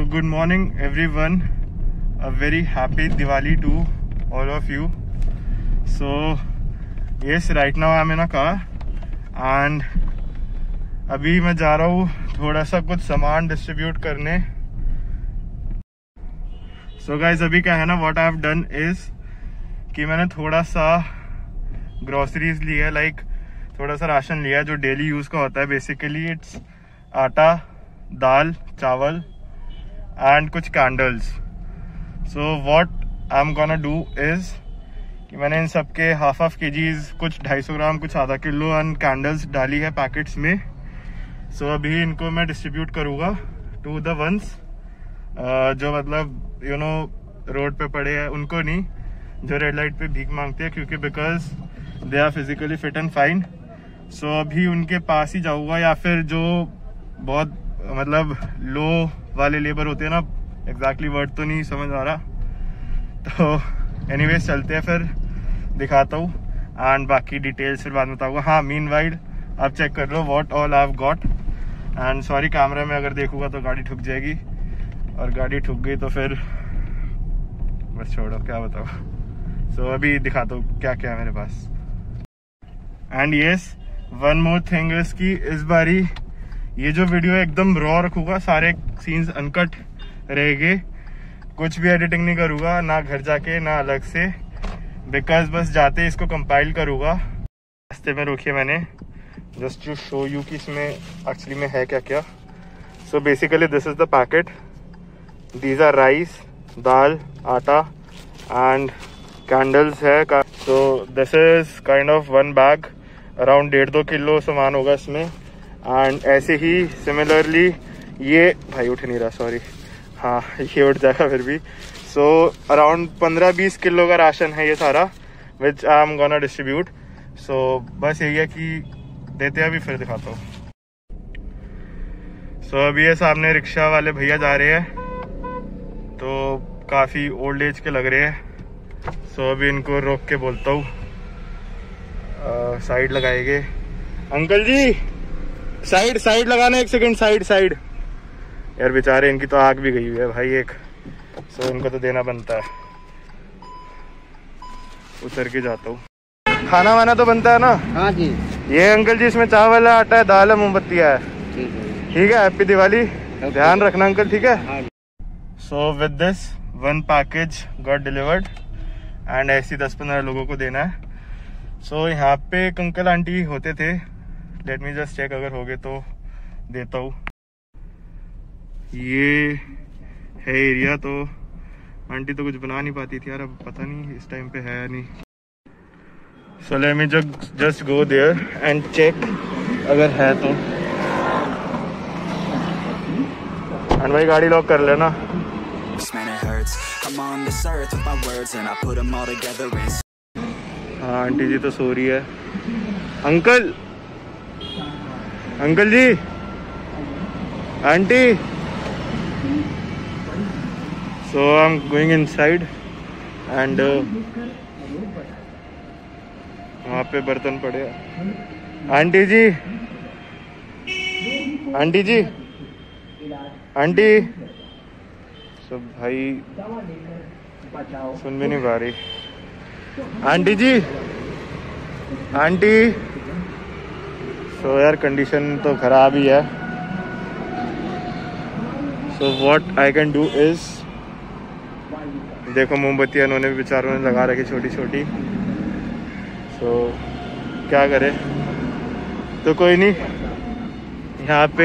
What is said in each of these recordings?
good morning everyone, a very happy Diwali to all of you. So yes, right now I'm in a car and अभी मैं जा रहा हूँ थोड़ा सा कुछ सामान डिस्ट्रीब्यूट करने. So guys, अभी क्या है ना, what I have done is कि मैंने थोड़ा सा ग्रोसरीज लिया है, लाइक थोड़ा सा राशन लिया है जो डेली यूज का होता है. बेसिकली इट्स आटा, दाल, चावल एंड कुछ candles. So what I am gonna do is कि मैंने इन सब के हाफ केजीज, कुछ 250 ग्राम, कुछ आधा किलो एंड कैंडल्स डाली है पैकेट्स में. सो अभी इनको मैं डिस्ट्रीब्यूट करूँगा टू द वंस जो मतलब यू नो रोड पे पड़े हैं, उनको नहीं, जो रेड लाइट पे भीख मांगते हैं, क्योंकि because they are physically fit and fine. So अभी उनके पास ही जाऊँगा, या फिर जो बहुत मतलब लो वाले लेबर होते हैं ना, एग्जैक्टली वर्ड तो नहीं समझ आ रहा, तो एनीवेज चलते हैं, फिर दिखाता हूँ एंड बाकी डिटेल्स फिर बाद में बताऊँगा. हाँ, मीनवाइल आप चेक कर लो what all I have got. And sorry, camera में अगर देखूंगा तो गाड़ी ठुक जाएगी, और गाड़ी ठुक गई तो फिर बस छोड़ो, क्या बताओ. सो अभी दिखाता हूँ क्या क्या है मेरे पास. And yes, one more thing is कि इस बारी ये जो वीडियो एकदम रॉ रखूंगा, सारे सीन्स अनकट रहेंगे, कुछ भी एडिटिंग नहीं करूंगा, ना घर जाके ना अलग से, बिकॉज बस जाते इसको कंपाइल करूंगा. रास्ते में रोकिए मैंने जस्ट टू शो यू कि इसमें एक्चुअली में है क्या क्या. So basically this is the packet. These are rice, dal, atta and candles है. So this is kind of one bag, around 1.5-2 kilo सामान होगा इसमें. एंड ऐसे ही सिमिलरली ये भाई उठ नहीं रहा, सॉरी, हाँ ये उठ जाएगा फिर भी. सो अराउंड 15-20 किलो का राशन है ये सारा, which I am gonna distribute. So बस यही है कि देते हैं, अभी फिर दिखाता हूँ. सो अभी ये सामने रिक्शा वाले भैया जा रहे हैं, तो काफ़ी ओल्ड एज के लग रहे हैं. सो अभी इनको रोक के बोलता हूँ, साइड लगाएंगे. अंकल जी साइड लगाना, 1 सेकंड, साइड. यार बेचारे, इनकी तो आग भी गई हुई है भाई एक. सो इनको तो देना बनता है. उतर के जाता हूँ. खाना वाना तो बनता है ना? हाँ जी. ये अंकल जी, इसमें चावल है, आटा है, दाल है, मोमबत्तियाँ है. ठीक है. हैप्पी दिवाली. ध्यान रखना अंकल, ठीक है. So with this 1 package got delivered and ऐसी 10-15 लोगों को देना है. सो यहाँ पे एक अंकल आंटी होते थे, लेट मी जस्ट चेक, अगर हो गए तो देता हूँ. ये है एरिया. तो आंटी तो कुछ बना नहीं पाती थी यार, अब पता नहीं इस टाइम पे है या नहीं. So let me just go there and check अगर है तो. एंड भाई गाड़ी लॉक कर लेना. हाँ, आंटी जी तो सो रही है. Uncle ji, aunty. So I am going inside and वहाँ पे बर्तन पड़े हैं. आंटी जी, सब भाई सुन भी नहीं पा रही. आंटी. सो यार कंडीशन तो खराब ही है. So what I can do is, देखो मोमबत्तियाँ इन्होंने भी बेचारों ने लगा रखी छोटी छोटी. सो क्या करे, तो कोई नहीं. यहाँ पे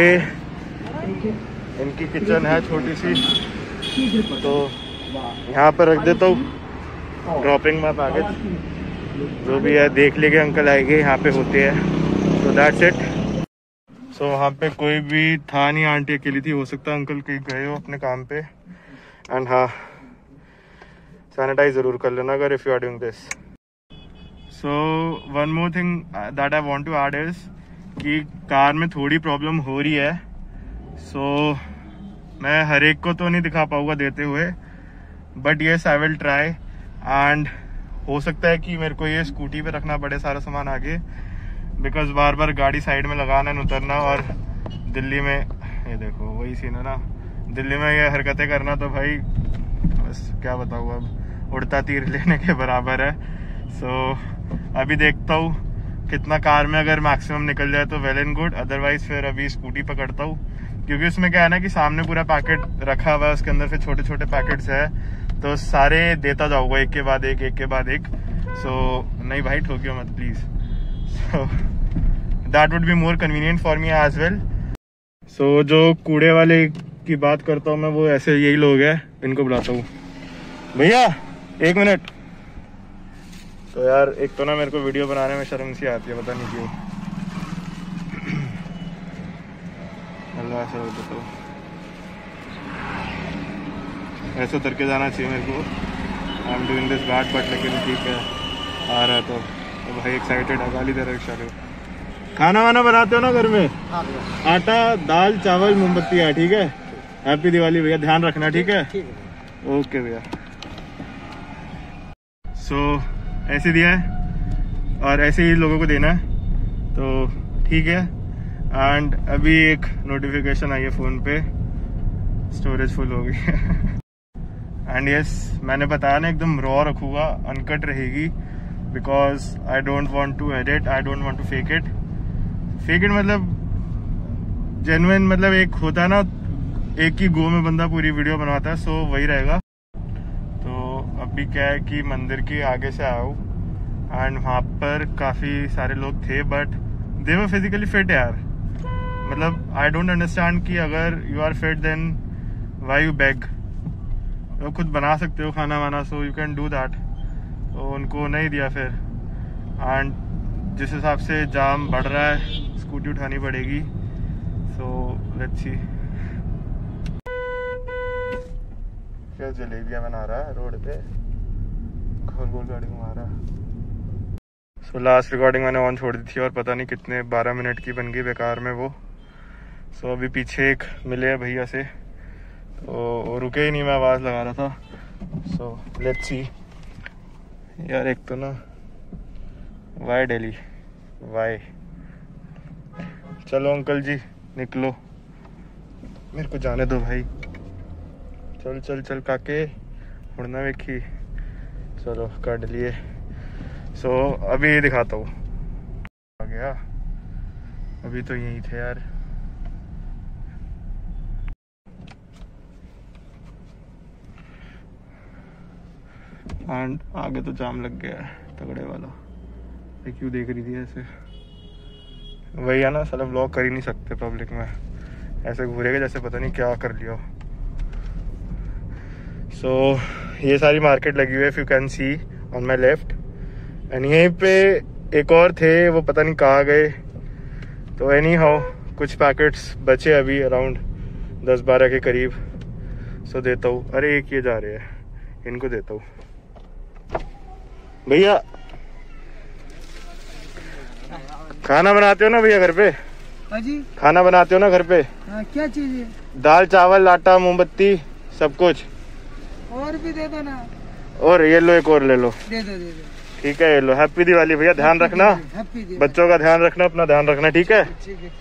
इनकी किचन है छोटी सी, तो यहाँ पर रख देता हूँ ड्रॉपिंग में पैकेज. जो भी है देख लेंगे, अंकल आएंगे, यहाँ पे होते हैं. सो दैट्स इट. सो वहाँ पे कोई भी था नहीं, आंटी अकेली थी. हो सकता है अंकल कहीं गए हो अपने काम पे. एंड हाँ, सैनिटाइज ज़रूर कर लेना अगर if you are doing this. So one more thing that I want to add is कि कार में थोड़ी प्रॉब्लम हो रही है. सो मैं हर एक को तो नहीं दिखा पाऊँगा देते हुए, but yes I will try. And हो सकता है कि मेरे को ये स्कूटी पे रखना पड़े सारा सामान आगे, बिकॉज बार बार गाड़ी साइड में लगाना है, उतरना. और दिल्ली में ये देखो वही सीन है ना, दिल्ली में ये हरकतें करना तो भाई बस क्या बताऊँ, अब उड़ता तीर लेने के बराबर है। सो अभी देखता हूँ कितना कार में अगर मैक्सिमम निकल जाए तो वेल एंड गुड, अदरवाइज फिर अभी स्कूटी पकड़ता हूँ, क्योंकि उसमें क्या है ना कि सामने पूरा पैकेट रखा हुआ है, उसके अंदर फिर छोटे छोटे पैकेट्स है, तो सारे देता जाऊंगा एक के बाद एक, एक के बाद एक। सो नहीं भाई ठोकियो मत please. So that would be more convenient for me as well. So जो कूड़े वाले की बात करता हूँ मैं, वो ऐसे यही लोग हैं, इनको बुलाता हूँ। भैया 1 मिनट। तो यार एक तो ना मेरे को वीडियो बनाने में शर्म सी आती है, पता नहीं क्यों। अल्लाह ऐसा होता तो ऐसे उतर के जाना चाहिए मेरे को। I am doing this bad but लेकिन ठीक है, आ रहा है तो भाई एक्साइटेड है। गाली दे रहा है। खाना वाना बनाते हो ना घर में? आटा दाल चावल मोमबत्ती है, ठीक है। हैप्पी दिवाली भैया, ध्यान रखना, ठीक है? ओके भैया। सो ऐसे दिया है और ऐसे ही लोगों को देना है, तो ठीक है। एंड अभी एक नोटिफिकेशन आई है फ़ोन पे, स्टोरेज फुल हो गई है। एंड यस, मैंने बताया ना एकदम रॉ रखूँगा, अनकट रहेगी, because I don't want to edit, I don't want to fake it मतलब जेन्युइन, मतलब एक होता है ना एक ही गो में बंदा पूरी वीडियो बनवाता है, सो वही रहेगा। तो अभी क्या है कि मंदिर के आगे से आया हूँ एंड वहाँ पर काफ़ी सारे लोग थे, but they were physically fit यार। मतलब आई डोंट अंडरस्टैंड कि अगर you are fit then why you beg. तो खुद बना सकते हो खाना वाना, so you can do that. तो उनको नहीं दिया फिर, एंड जिस हिसाब से जाम बढ़ रहा है स्कूटी उठानी पड़ेगी। So let's see. क्या जलेबियाँ बना रहा है रोड पे, गोल गोल गाड़ी घुमा रहा है। सो लास्ट रिकॉर्डिंग मैंने ऑन छोड़ दी थी और पता नहीं कितने 12 मिनट की बन गई बेकार में वो। सो अभी पीछे एक मिले हैं भैया से, तो रुके ही नहीं, मैं आवाज़ लगा रहा था। सो लेट्स सी यार। एक तो ना वाई दिल्ली वाई। चलो अंकल जी निकलो, मेरे को जाने दो भाई। चल चल चल काके, उड़ना वेखी। चलो काट लिए। सो अभी दिखाता हूँ। आ गया, अभी तो यहीं थे यार। एंड आगे तो जाम लग गया है तगड़े वाला। ये क्यों देख रही थी ऐसे? वही है ना, साला व्लॉग कर ही नहीं सकते पब्लिक में, ऐसे घूरेगा जैसे पता नहीं क्या कर लिया। सो ये सारी मार्केट लगी हुई है, if you can see on my left. And यहीं पे एक और थे, वो पता नहीं कहाँ गए। तो एनी हाउ कुछ पैकेट्स बचे अभी, अराउंड 10-12 के करीब। सो देता हूँ। अरे एक ये जा रहे हैं, इनको देता हूँ। भैया खाना बनाते हो ना भैया घर पे? जी खाना बनाते हो ना घर पे? क्या चीज है? दाल चावल आटा मोमबत्ती सब कुछ। और भी दे दो ना। और ये लो, एक और ले लो। दे दो दे दो। ठीक है ये लो। हैप्पी दिवाली भैया, ध्यान रखना, बच्चों का ध्यान रखना, अपना ध्यान रखना, ठीक है? ठीक है।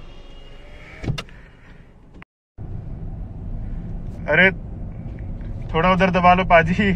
अरे थोड़ा उधर दबा लो पाजी।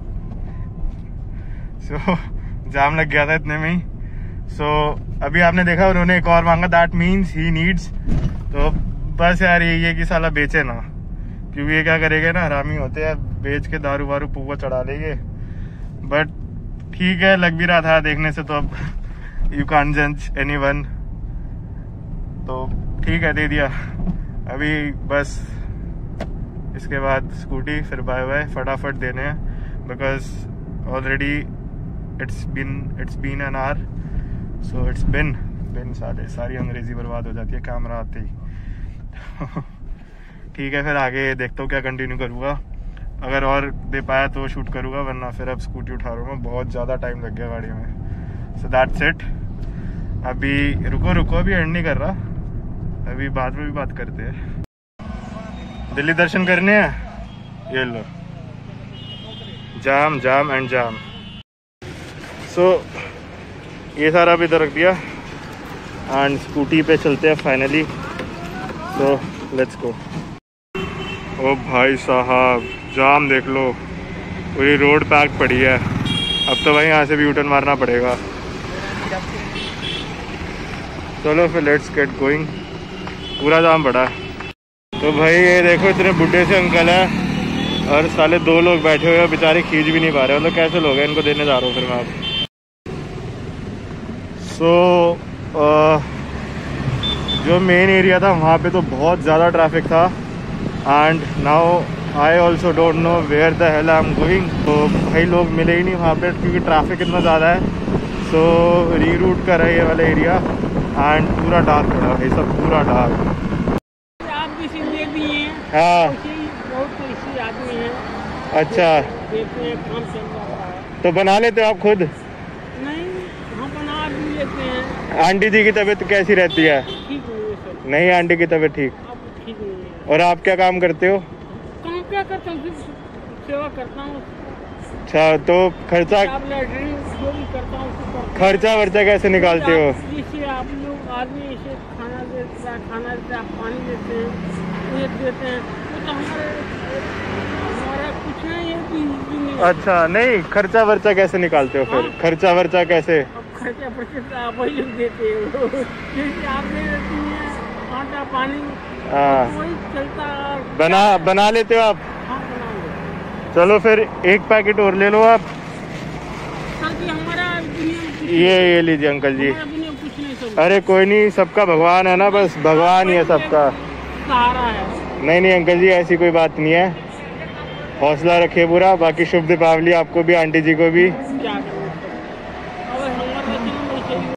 सो जाम लग गया था इतने में ही। सो अभी आपने देखा उन्होंने एक और मांगा, दैट मीन्स ही नीड्स। तो बस यार यही है कि साला बेचे ना, क्योंकि ये क्या करेंगे ना, हरामी होते हैं, बेच के दारू वारू पुआ चढ़ा लेंगे। बट ठीक है, लग भी रहा था देखने से, तो अब यू कांट जज एनीवन। तो ठीक है, दे दिया। अभी बस इसके बाद स्कूटी, फिर बाय बाय, फटाफट देने हैं, because already it's been an hour. So it's been सारी अंग्रेजी बर्बाद हो जाती है कैमरा आते ही। ठीक है, फिर आगे देखता हूँ क्या कंटिन्यू करूँगा। अगर और दे पाया तो शूट करूँगा, वरना फिर अब स्कूटी उठा रहा हूँ मैं, बहुत ज़्यादा टाइम लग गया गाड़ी में। So that's it. अभी रुको, अभी एंड नहीं कर रहा, अभी बाद में भी बात करते हैं। दिल्ली दर्शन करने हैं, ये लो जाम जाम एंड जाम। सो ये सारा भी इधर रख दिया एंड स्कूटी पे चलते हैं फाइनली। So let's go. ओ भाई साहब जाम देख लो, पूरी रोड पैक पड़ी है। अब तो भाई यहाँ से भी यूटर्न मारना पड़ेगा। चलो फिर लेट्स गेट गोइंग। पूरा जाम पड़ा है। तो भाई ये देखो इतने बुढ़े से अंकल है और साले 2 लोग बैठे हुए हैं, बेचारे खींच भी नहीं पा रहे। मतलब कैसे लोग हैं, इनको देने जा रहा हूँ फिर मैं अब। जो मेन एरिया था वहाँ पे तो बहुत ज़्यादा ट्रैफिक था। And now I also don't know where the hell I am going. तो भाई लोग मिले ही नहीं वहाँ पे क्योंकि ट्रैफिक इतना ज़्यादा है। सो रीरूट कर रहा है ये वाला एरिया एंड पूरा डार्क पड़ा भाई, सब पूरा डार्क। आप भी सीधे भी हैं, हाँ बहुत ऐसे आदमी हैं, अच्छा, देखते हैं काम चल रहा है। तो बना लेते हो आप खुद? नहीं, हम बना भी लेते हैं। आंटी जी की तबीयत कैसी रहती है? ठीक है ये सब, नहीं आंटी की तबीयत ठीक। अब ठीक नहीं है। और आप क्या काम करते हो? काम क्या करता हूँ, सिर्फ सेवा करता हूँ। अच्छा, तो खर्चा आप लैटरिन जो भी करता हूँ उसको करता हूँ। खर्चा वर्चा कैसे निकालते हो? जैसे आप लोग आदमी ऐसे खाना देता है, खाना देता है, पानी देते हैं, एक देते हैं, वो तो हमारा कुछ नहीं है कि नहीं। अच्छा, नहीं खर्चा वर्चा कैसे निकालते हो फिर? हाँ? खर्चा वर्चा कैसे? अब खर्चा पर्चा आप वही लोग देते हो। जैसे आप दे देती हैं आटा पानी, हाँ, वही चलता है। बना लेते हो आप? हाँ बना लो। चलो फिर एक पैकेट और ले लो आप। ताकि हमारा दुनिया में कुछ ये लीजिए अंकल जी। हमारा दुनिया में कुछ नहीं चलता। अरे कोई नहीं, सबका भगवान है ना, बस भगवान ही है सबका। सहारा है। नहीं अंकल जी ऐसी कोई बात नहीं है, हौसला रखिए पूरा। बाकी शुभ दीपावली आपको भी, आंटी जी को भी। क्या करें, अब हमारा दुनिया में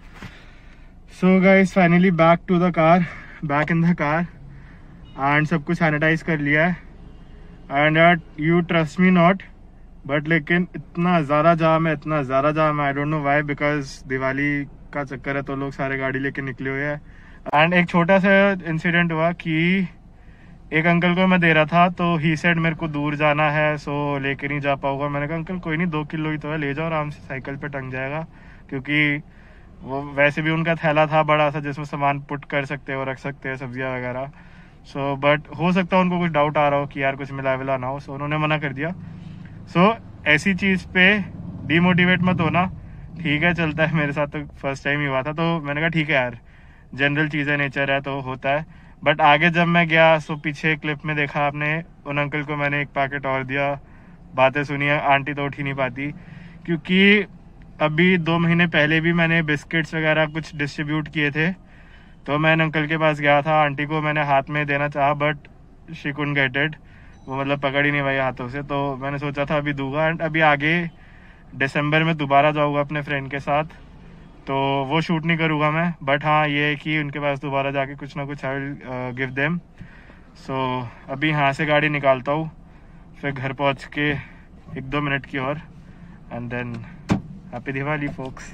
so guys finally back to the car, back in the car and सब कुछ सैनिटाइज कर लिया है। And you trust me not but लेकिन इतना ज़्यादा जाम है, इतना ज़्यादा जाम है। I don't know why, because Diwali का चक्कर है तो लोग सारे गाड़ी लेके निकले हुए हैं। एंड एक छोटा सा इंसिडेंट हुआ कि एक अंकल को मैं दे रहा था तो ही सेड मेरे को दूर जाना है सो लेके नहीं जा पाऊंगा। मैंने कहा अंकल कोई नहीं, 2 किलो ही तो है, ले जाओ आराम से, साइकिल पे टंग जाएगा। क्योंकि वो वैसे भी उनका थैला था बड़ा सा जिसमें सामान पुट कर सकते हैं और रख सकते हैं, सब्जियां वगैरह। सो बट हो सकता है उनको कुछ डाउट आ रहा हो कि यार कुछ मिला विला ना हो, सो उन्होंने मना कर दिया। सो ऐसी चीज़ पे डीमोटिवेट मत होना, ठीक है चलता है। मेरे साथ तो फर्स्ट टाइम ही हुआ था, तो मैंने कहा ठीक है यार, जनरल चीज़ है, नेचर है तो होता है। बट आगे जब मैं गया सो पीछे क्लिप में देखा आपने, उन अंकल को मैंने एक पैकेट और दिया, बातें सुनी। आंटी तो उठ ही नहीं पाती क्योंकि अभी 2 महीने पहले भी मैंने बिस्किट्स वगैरह कुछ डिस्ट्रीब्यूट किए थे। तो मैंने अंकल के पास गया था, आंटी को मैंने हाथ में देना चाहा but she couldn't get it, वो मतलब पकड़ ही नहीं पाई हाथों से। तो मैंने सोचा था अभी दूंगा एंड अभी आगे दिसंबर में दोबारा जाऊँगा अपने फ्रेंड के साथ, तो वो शूट नहीं करूँगा मैं। बट हाँ ये है कि उनके पास दोबारा जाके कुछ ना कुछ I will give them. So अभी यहाँ से गाड़ी निकालता हूँ, फिर घर पहुँच के 1-2 मिनट की और and then happy Diwali folks.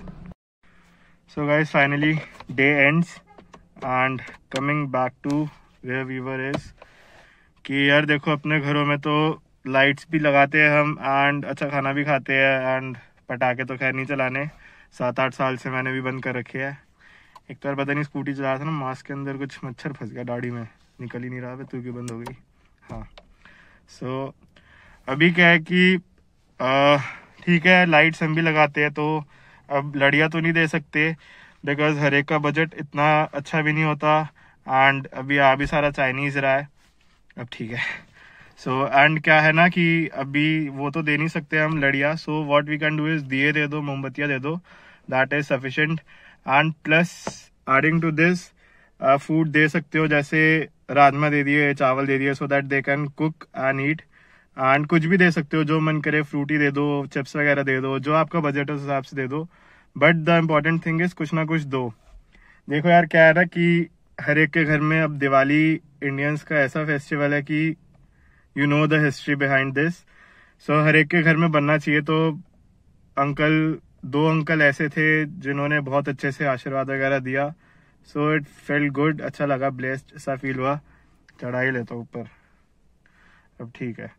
So guys finally day ends and coming back to where we were is कि यार देखो अपने घरों में तो लाइट्स भी लगाते हैं हम एंड अच्छा खाना भी खाते हैं एंड पटाखे तो खैर नहीं चलाने, 7-8 साल से मैंने भी बंद कर रखे है। एक तो यार पता नहीं स्कूटी चला रहा था ना, मास्क के अंदर कुछ मच्छर फंस गया दाढ़ी में, निकल ही नहीं रहा, तू क्यों बंद हो गई। हाँ सो अभी क्या है कि ठीक है लाइट्स हम भी लगाते हैं, तो अब लड़ियाँ तो नहीं दे सकते बिकॉज हर एक का बजट इतना अच्छा भी नहीं होता एंड अभी आ भी सारा चाइनीज़ रहा है। अब ठीक है सो एंड क्या है ना कि अभी वो तो दे नहीं सकते हम लड़ियाँ, so what we can do is दिए दे दो, मोमबत्तियाँ दे दो, that is sufficient. And plus adding to this food दे सकते हो, जैसे राजमा दे दिए, चावल दे दिए, so that they can cook and eat. And कुछ भी दे सकते हो जो मन करे, फ्रूटी दे दो, चिप्स वगैरह दे दो, जो आपका बजट है उस हिसाब से दे दो। But the important thing is कुछ ना कुछ दो। देखो यार क्या है ना कि हर एक के घर में अब दिवाली इंडियंस का ऐसा फेस्टिवल है कि you know the history behind this, so हर एक के घर में बनना चाहिए। तो अंकल 2 अंकल ऐसे थे जिन्होंने बहुत अच्छे से आशीर्वाद वगैरह दिया, सो इट फेल्ट गुड, अच्छा लगा, ब्लेस्ड सा फील हुआ। चढ़ा ही लेता ऊपर, अब ठीक है।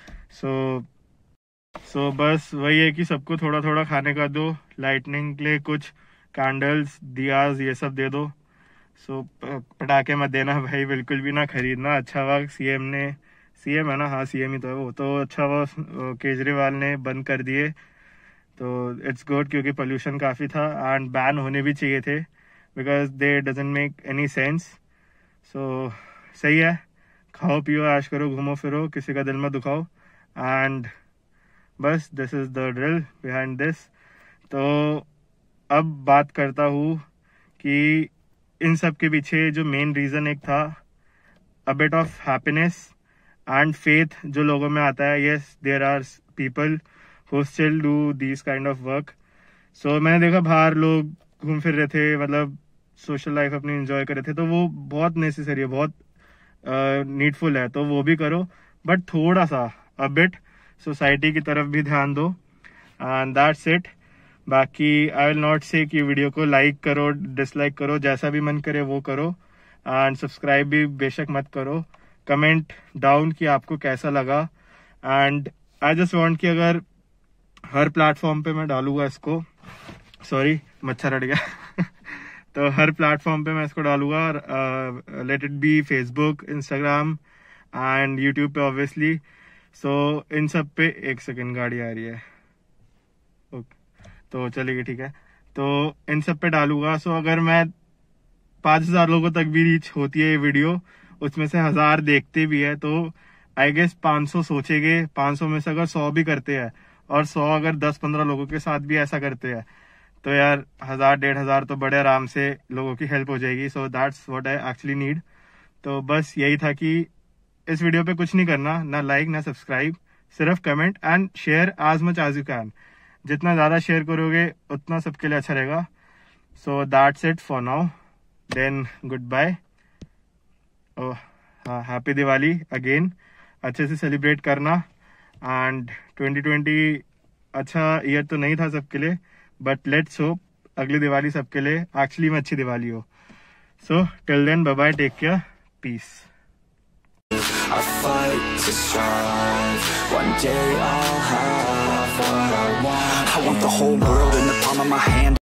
सो बस वही है कि सबको थोड़ा थोड़ा खाने का दो, लाइटनिंग के लिए कुछ कैंडल्स, दियाज ये सब दे दो। सो पटाखे मत देना भाई, बिल्कुल भी ना खरीदना। अच्छा हुआ सीएम ने सीएम है ना, हाँ सीएम ही तो है वो तो। अच्छा वो केजरीवाल ने बंद कर दिए तो इट्स गुड, क्योंकि पोल्यूशन काफ़ी था एंड बैन होने भी चाहिए थे because they doesn't make any sense. So सही है, खाओ पियो ऐश करो, घूमो फिरो, किसी का दिल मत दुखाओ एंड बस this is the drill behind this. तो अब बात करता हूँ कि इन सब के पीछे जो मेन रीज़न एक था, a bit of happiness and faith जो लोगों में आता है। Yes there are people who still do this kind of work. So मैंने देखा बाहर लोग घूम फिर रहे थे, मतलब सोशल लाइफ अपनी एंजॉय कर रहे थे, तो वो बहुत नेसेसरी है, बहुत नीडफुल है, तो वो भी करो, बट थोड़ा सा अ बिट सोसाइटी की तरफ भी ध्यान दो एंड दैट्स इट। बाकी आई विल नॉट से कि वीडियो को लाइक करो डिसलाइक करो, जैसा भी मन करे वो करो एंड सब्सक्राइब भी बेशक मत करो। कमेंट डाउन कि आपको कैसा लगा एंड आई जस्ट वांट कि अगर हर प्लेटफॉर्म पे मैं डालूंगा इसको, सॉरी मच्छर अड़ गया तो हर प्लेटफॉर्म पे मैं इसको डालूंगा, let it be Facebook, Instagram and YouTube पे ऑब्वियसली। सो इन सब पे, एक सेकेंड गाड़ी आ रही है, ओके तो चलेगी ठीक है, तो इन सब पे डालूंगा। सो अगर मैं 5000 लोगों तक भी रीच होती है ये वीडियो, उसमें से 1000 देखते भी है, तो आई गेस 500 सोचेंगे, 500 में से अगर 100 भी करते हैं और 100 अगर 10-15 लोगों के साथ भी ऐसा करते हैं तो यार 1000-1500 तो बड़े आराम से लोगों की हेल्प हो जाएगी। So that's what I actually need. तो बस यही था कि इस वीडियो पे कुछ नहीं करना, ना लाइक ना सब्सक्राइब, सिर्फ comment and share as much as you can. जितना ज़्यादा शेयर करोगे उतना सबके लिए अच्छा रहेगा। So that's it for now, then good bye. हाँ, हैप्पी दिवाली अगेन, अच्छे से सेलिब्रेट करना एंड 2020 अच्छा ईयर तो नहीं था सबके लिए, बट लेट्स होप अगली दिवाली सबके लिए एक्चुअली में अच्छी दिवाली हो। So till then bye bye, take care, peace. I fight to strive. One day I'll have what I want. I want the whole world in the palm of my hand.